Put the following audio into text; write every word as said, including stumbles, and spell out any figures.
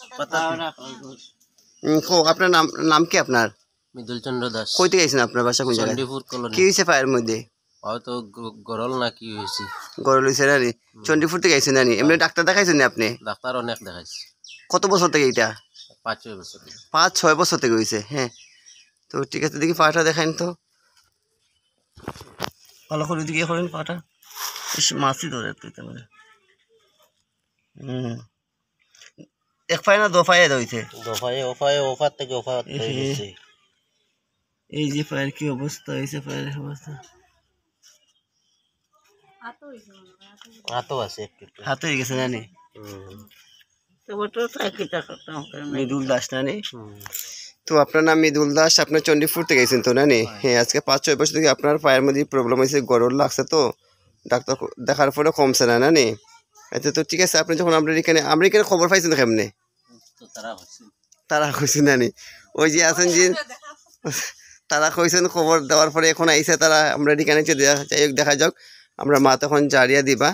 কো আপনার নাম নাম কি আপনার? মৃদুল চন্দ্র দাস। কই থেকে আইছেন? আপনার বাসা কোন জায়গায়? চণ্ডীপুর কলোনি। কি হইছে ফায়ার মধ্যে? হয়তো গরল না কি হয়েছে। গরল হইছে নানি? চণ্ডীপুর থেকে আইছেন নানি? এমনি ডাক্তার দেখাইছেন নি আপনি? ডাক্তার অনেক দেখাইছে। কত বছর থেকে এটা? পাঁচ ছয় বছর। পাঁচ ছয় বছর থেকে হইছে। হ্যাঁ, তো ঠিক আছে, দেখি পাটা দেখাইন তো ভালো করে, দিকে করেন পাটা। মাছই ধরে হুম এক পায়ে না দো পায়ে হইছে? দফায় ওফায় ওফার থেকে ওফার হয়েছে। এই যে পায়ের কি অবস্থা হয়েছে, পায়ের অবস্থা হাতও আছে একটু, হাত হয়ে গেছে নানি? মৃদুল দাস নানি? তো আপনার নাম মৃদুল দাস, আপনার চণ্ডীপুর থেকে গেছেন তো নানি? হ্যাঁ, আজকে পাঁচ ছয় বছর থেকে আপনার পায়ের মধ্যে প্রবলেম হয়েছে, গরল লাগছে, তো ডাক্তার দেখার পরে কমছে না নানি? আচ্ছা, তো ঠিক আছে, আপনি যখন আমরা এখানে আমরা এখানে খবর পাইছেন কেমনে? তারা কইছেন নানি? ওই যে আছেন যে তারা কইছেন খবর দেওয়ার পরে এখন আইসে তারা, আমরা এখানে যাই হোক, দেখা যাক। আমরা মা তখন জারিয়া দিবা।